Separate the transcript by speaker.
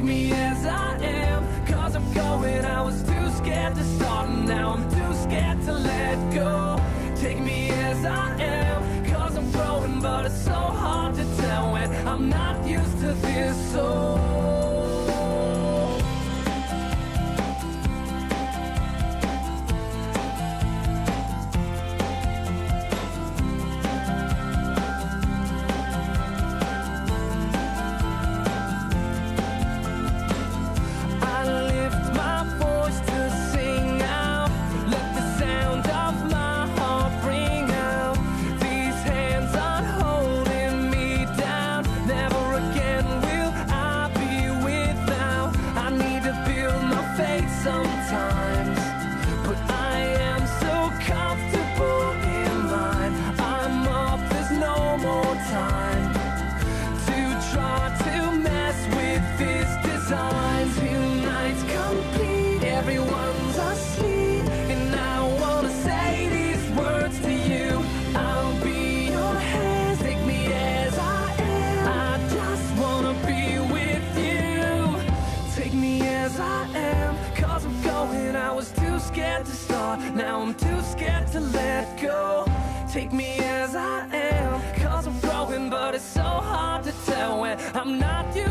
Speaker 1: Take me as I am, cause I'm going. I was too scared to start, and now I'm too scared to let go. Take me as I am, cause I'm growing, but it's so hard to tell when I'm not used to this, so sometimes, but I am so comfortable in mine. I'm up, there's no more time to try to mess with this design. Tonight's complete, everyone's asleep, and I wanna say these words to you. I'll be your hands, take me as I am. I just wanna be with you. Take me as I am, cause I'm going. I was too scared to start, now I'm too scared to let go. Take me as I am, cause I'm growing, but it's so hard to tell when I'm not you.